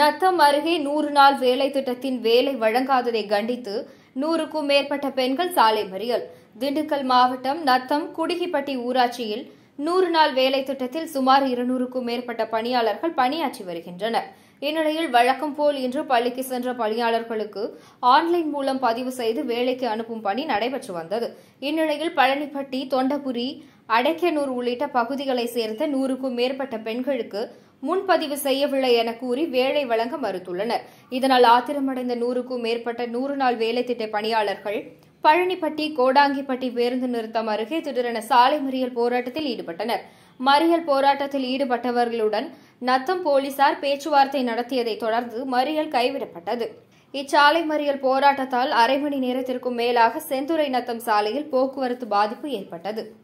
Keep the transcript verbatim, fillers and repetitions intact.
நத்தம் அருகே நூறு நாள் வேலை திட்டத்தின் வேலை வழங்காததை கண்டித்து நூறுக்கும் மேற்பட்ட பெண்கள் சாலை மறியல். திண்டுக்கல் மாவட்டம் நத்தம் குடிகிப்பட்டி ஊராட்சியில் நூறு நாள் வேலை திட்டத்தில் சுமார் இருநூறுக்கும் மேற்பட்ட பணியாளர்கள் பணியாற்றி வருகின்றனர். இந்நிலையில் வழக்கம் போல் இன்று பள்ளிக்கு சென்ற பணியாளர்களுக்கு ஆன்லைன் மூலம் பதிவு செய்து வேலைக்கு அனுப்பும் பணி நடைபெற்று வந்தது. இந்நிலையில் பழனிப்பட்டி, தொண்டபுரி, அடைக்கனூர் உள்ளிட்ட பகுதிகளைச் சேர்ந்த நூறுக்கும் மேற்பட்ட பெண்களுக்கு முன்பதிவு செய்யவில்லை என கூறி வேலை வழங்க மறுத்துள்ளனர். இதனால் ஆத்திரமடைந்த நூறுக்கும் மேற்பட்ட நூறு நாள் வேலை திட்ட பணியாளர்கள் பழனிப்பட்டி, கோடாங்கிப்பட்டி பேருந்து நிறுத்தம் அருகே திடீரென சாலை மறியல் போராட்டத்தில் ஈடுபட்டனர். மறியல் போராட்டத்தில் ஈடுபட்டவர்களுடன் நத்தம் போலீசார் பேச்சுவார்த்தை நடத்தியதைத் தொடர்ந்து மறியல் கைவிடப்பட்டது. இச்சாலை மறியல் போராட்டத்தால் அரை மணி நேரத்திற்கும் மேலாக செந்துறை நத்தம் சாலையில் போக்குவரத்து பாதிப்பு ஏற்பட்டது.